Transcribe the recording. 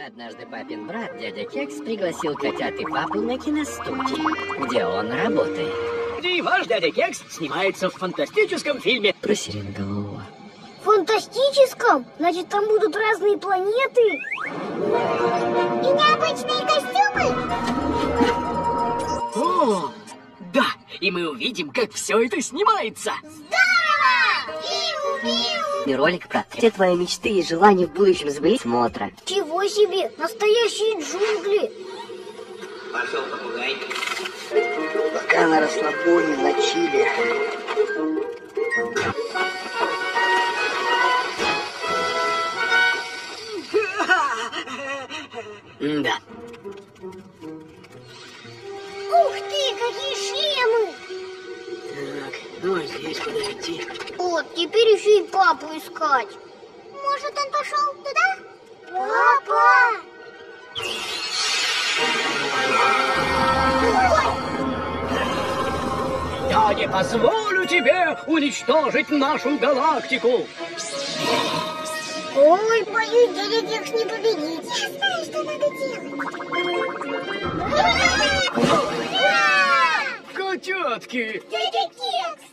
Однажды папин брат, дядя Кекс, пригласил котят и папу на киностудию, где он работает. И ваш дядя Кекс снимается в фантастическом фильме про сиреноголового. Фантастическом? Значит, там будут разные планеты? И необычные костюмы? О, да, и мы увидим, как все это снимается. Здорово! Виу-виу! И ролик про все твои мечты и желания в будущем сбылись смотра. Чего себе? Настоящие джунгли! Пошел попугай. Пока на расслабоне, на чили. Да. Ух ты, какие шлемы! Так, ну а здесь куда идти? Вот, теперь еще и папу искать. Может, он пошел туда? Папа! Я не позволю тебе уничтожить нашу галактику. Ой, боюсь, дядя Кекс не победит. Я знаю, что надо делать. Котятки! Дядя Кекс!